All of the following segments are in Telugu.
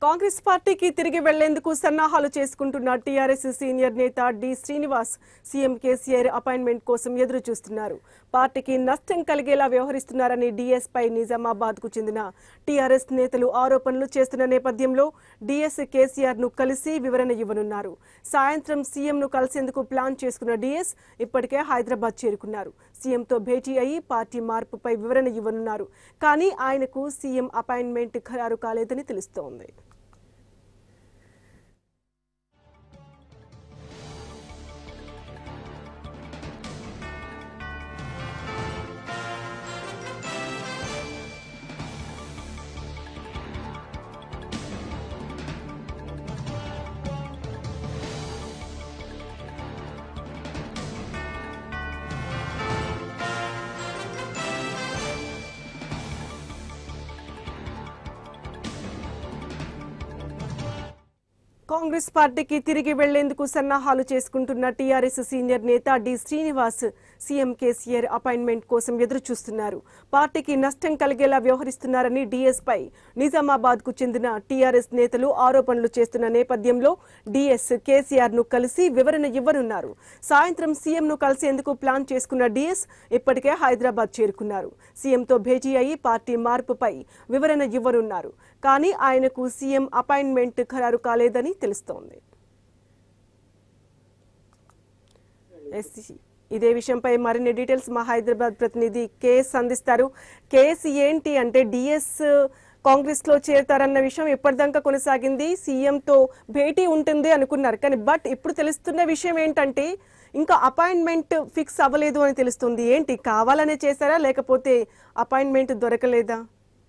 కాంగ్రెస్ పార్టీకి తిరిగి వెళ్లేందుకు సన్నాహాలు చేసుకుంటున్న టీఆర్ఎస్ సీనియర్ నేత D Srinivas CM KCR appointment కోసం ఎదురు చూస్తున్నారు. పార్టీకి నష్టం కలిగేలా వ్యవహరిస్తున్నారని డీఎస్ పై నిజామాబాద్ కు చెందిన టీఆర్ఎస్ నేతలు ఆరోపణలు చేస్తున్న నేపథ్యంలో డీఎస్ కేసీఆర్ ను కలిసి వివరణ ఇవ్వనున్నారు. సాయంత్రం సీఎం ను కలిసేందుకు ప్లాన్ చేసుకున్న డీఎస్ ఇప్పటికే హైదరాబాద్ చేరుకున్నారు. సీఎంతో భేటీ అయ్యి పార్టీ మార్పుపై వివరణ ఇవ్వనున్నారు. కానీ ఆయనకు సీఎం అపాయింట్మెంట్ ఖరారు కాలేదని తెలుస్తోంది. కాంగ్రెస్ పార్టీకి తిరిగి వెళ్లేందుకు సన్నాహాలు చేసుకుంటున్న టీఆర్ఎస్ సీనియర్ నేత D Srinivas CM KCR appointment కోసం ఎదురు చూస్తున్నారు. పార్టీకి నష్టం కలిగేలా వ్యవహరిస్తున్నారని డీఎస్ పై నిజామాబాద్ కు చెందిన టీఆర్ఎస్ నేతలు ఆరోపణలు చేస్తున్న నేపథ్యంలో డీఎస్ కేసీఆర్ ను కలిసి వివరణ ఇవ్వనున్నారు. సాయంత్రం సీఎం ను కలిసేందుకు ప్లాన్ చేసుకున్న డీఎస్ ఇప్పటికే హైదరాబాద్ చేరుకున్నారు. సీఎంతో భేటీ అయ్యి పార్టీ మార్పుపై వివరణ ఇవ్వనున్నారు. కానీ ఆయనకు సీఎం అపాయింట్మెంట్ ఖరారు కాలేదని తెలుస్తోంది. ఇదే విషయంపై మరిన్ని డీటెయిల్స్ మా హైదరాబాద్ ప్రతినిధి కేఎస్ అందిస్తారు. కేఎస్, ఏంటి అంటే డిఎస్ కాంగ్రెస్ లో చేరతారన్న విషయం ఎప్పటిదాకా కొనసాగింది, సీఎంతో భేటీ ఉంటుంది అనుకున్నారు. కానీ ఇప్పుడు తెలుస్తున్న విషయం ఏంటంటే ఇంకా అపాయింట్మెంట్ ఫిక్స్ అవ్వలేదు అని తెలుస్తుంది. ఏంటి, కావాలనే చేశారా లేకపోతే అపాయింట్మెంట్ దొరకలేదా?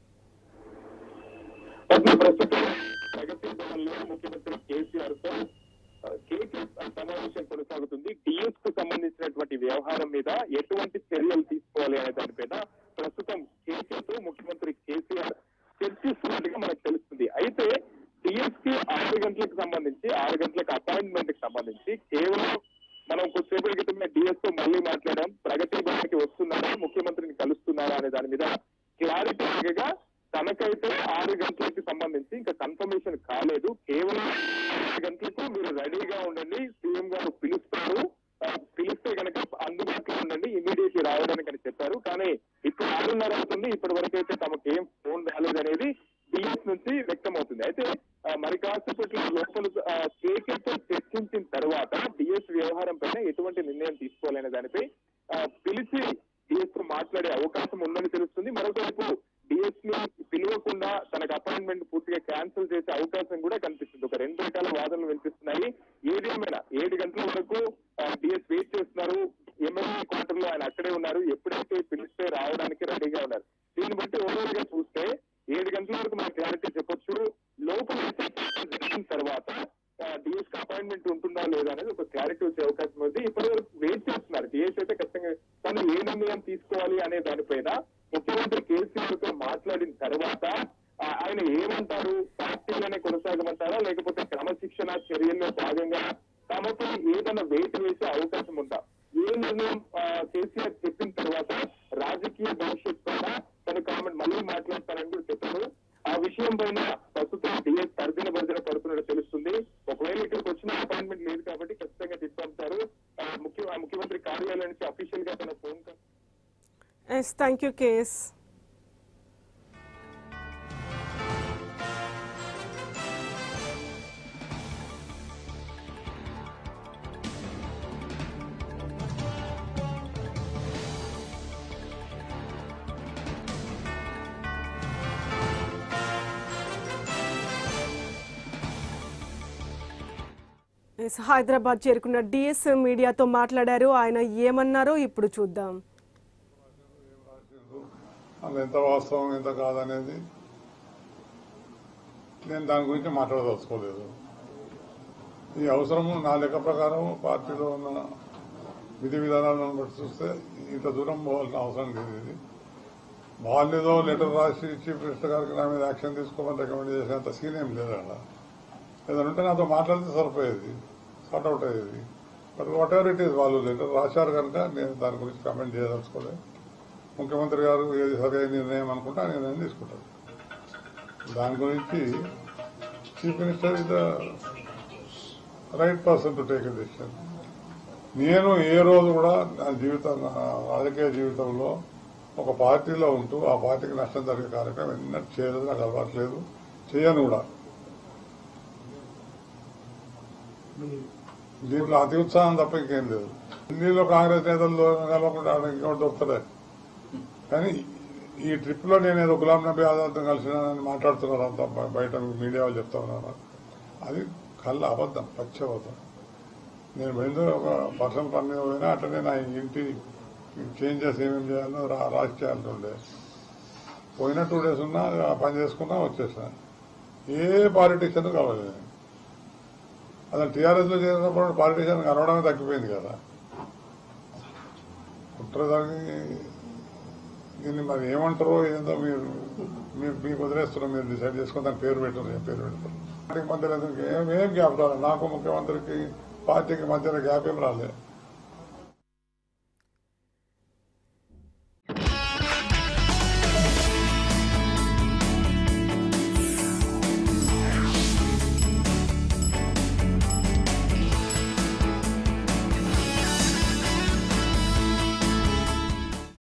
ముఖ్యమంత్రి కేసీఆర్ తో సమావేశం కొనసాగుతుంది. డిఎస్ కు సంబంధించినటువంటి వ్యవహారం మీద ఎటువంటి చర్యలు తీసుకోవాలి అనే దానిపైన ప్రస్తుతం కేసీఆర్ తో ముఖ్యమంత్రి కేసీఆర్ చర్చిస్తున్నట్టుగా మనకు తెలుస్తుంది. అయితే డిఎస్ కి 6 గంటలకు సంబంధించి 6 గంటలకు అపాయింట్మెంట్ కి సంబంధించి కేవలం మనం కొద్దిసేపటి క్రితమే డిఎస్ తో మళ్ళీ మాట్లాడాం. ప్రగతి భవన్కి వస్తున్నారా, ముఖ్యమంత్రిని కలుస్తున్నారా అనే దాని మీద క్లారిటీ అడగగా తనకైతే 6 గంటలకి సంబంధించి ఇంకా కన్ఫర్మేషన్ కాలేదు. కేవలం 6 గంటలకు మీరు రెడీగా ఉండండి, సీఎం గారు పిలుస్తారు, పిలిస్తే కనుక అందుబాటులో ఉండండి, ఇమీడియట్లీ రావడానికి అని చెప్పారు. కానీ ఇప్పుడు 6:30 అవుతుంది, ఇప్పటి వరకు అయితే తమకు ఏం ఫోన్ రాలేదనేది డిఎస్ నుంచి వ్యక్తం అవుతుంది. అయితే మరి కాసేపట్లో లోపల కేకేతో చర్చించిన తర్వాత డిఎస్ వ్యవహారం పైన ఎటువంటి నిర్ణయం తీసుకోవాలనే దానిపై పిలిచి డిఎస్ తో మాట్లాడే అవకాశం ఉందని తెలుస్తుంది. మరొకవైపు డిఎస్ ని పిలవకుండా తనకు అపాయింట్మెంట్ పూర్తిగా క్యాన్సిల్ చేసే అవకాశం కూడా కనిపిస్తుంది. ఒక 2 రకాల వాదనలు వినిపిస్తున్నాయి. ఏదేమైనా 7 గంటల వరకు డిఎస్ వెయిట్ చేస్తున్నారు. ఎమ్మెల్యే క్వార్టర్ లో ఆయన అక్కడే ఉన్నారు. ఎప్పుడైతే పిలిస్తే రావడానికి రెడీగా ఉన్నారు. దీన్ని బట్టి ఓవరాల్ గా చూస్తే 7 గంటల వరకు మనం క్లారిటీ చెప్పొచ్చు. లోపల జరిగిన తర్వాత డిఎస్ కి అపాయింట్మెంట్ ఉంటుందా లేదా అనేది ఒక క్లారిటీ వచ్చే అవకాశం ఉంది. ఇప్పటి వరకు వెయిట్ చేస్తున్నారు. డిఎస్ అయితే ఖచ్చితంగా తను ఏ నిర్ణయం తీసుకోవాలి అనే దానిపైన ముఖ్యమంత్రి కేసీఆర్ తో మాట్లాడిన తర్వాత ఆయన ఏమంటారు, పార్టీలోనే కొనసాగమంటారా లేకపోతే క్రమశిక్షణ చర్యల్లో భాగంగా తమకు ఏదైనా వెయిట్ వేసే అవకాశం ఉందా, ఏ నిర్ణయం కేసీఆర్ చెప్పిన తర్వాత రాజకీయ భవిష్యత్ పైన తన కామెంట్ మళ్ళీ మాట్లాడతారని కూడా చెప్పారు. ఆ విషయం పైన ప్రస్తుతం డిఎస్ తర్జన భర్జన పడుతున్నట్టు తెలుస్తుంది. ఒకవేళ ఇక్కడికి వచ్చిన అపాయింట్మెంట్ లేదు కాబట్టి ఖచ్చితంగా తిప్పంటారు. ముఖ్యమంత్రి కార్యాలయం నుంచి అఫీషియల్ గా తన phone call. Yes, thank you, KS. Hyderabad చేరుకున్న డిఎస్ మీడియాతో మాట్లాడారు. ఆయన ఏమన్నారో ఇప్పుడు చూద్దాం. అది ఎంత వాస్తవం ఎంత కాదనేది నేను దాని గురించి మాట్లాడదలుచుకోలేదు. ఈ అవసరము నా లెక్క ప్రకారం పార్టీలో ఉన్న విధి విధానాలను బట్టి చూస్తే ఇంత దూరం పోవాల్సిన అవసరం లేదు. ఇది వాళ్ళేదో లెటర్ రాసి చీఫ్ మినిస్టర్ గారికి నా మీద యాక్షన్ తీసుకోమని రికమెండ్ చేసేంత సీన్ ఏం లేదు. అలా ఏదైనా ఉంటే నాతో మాట్లాడితే సరిపోయేది, సార్ట్అవుట్ అయ్యేది. But whatever it is, వాళ్ళు లెటర్ రాశారు కనుక నేను దాని గురించి కామెంట్ చేయదలుచుకోలేదు. ముఖ్యమంత్రి గారు ఏది సరైన నిర్ణయం అనుకుంటే ఆ నిర్ణయం తీసుకుంటారు. దాని గురించి chief minister is the right person to take a decision. నేను ఏ రోజు కూడా నా రాజకీయ జీవితంలో ఒక పార్టీలో ఉంటూ ఆ పార్టీకి నష్టం జరిగే కార్యక్రమం ఎన్నట్టు చేయలేదు, నాకు అలవాట్లేదు, చేయను కూడా. దీంట్లో అతి ఉత్సాహం తప్ప ఇంకేం లేదు. ఢిల్లీలో కాంగ్రెస్ నేతలు కలవకుండా ఇంకోటి దొరుకుతుంది. కానీ ఈ ట్రిప్ లో నేను ఏదో గులాం నబీ ఆజాద్ కలిసినానని మాట్లాడుతున్నారు అంతా బయట మీడియా వాళ్ళు చెప్తా ఉన్నారు. అది కళ్ళ అబద్దం, పచ్చి అబద్దం. నేను వెళ్ళి ఒక పర్సనల్ పని మీద పోయినా అట్లనే నా ఇంటి చేంజెస్ ఏమేమి చేయాలో రాసి చేయాలంటుండే. పోయిన 2 days ఉన్నా పని చేసుకున్నా వచ్చేసిన. ఏ పాలిటిషియన్ కలవలేదు. అసలు టీఆర్ఎస్ లో చేసినప్పుడు పాలిటిషియన్ కలవడమే తగ్గిపోయింది కదా. కుట్రదాన్ని దీన్ని మరి ఏమంటారో ఏందో మీకు వదిలేస్తున్నాం, మీరు డిసైడ్ చేసుకుని దాని పేరు పెట్టారు. ఏం పేరు పెడతారు? పార్టీకి మధ్యలో ఏం గ్యాప్ రాలేదు. నాకు ముఖ్యమంత్రికి పార్టీకి మధ్యలో గ్యాప్ ఏం రాలేదు.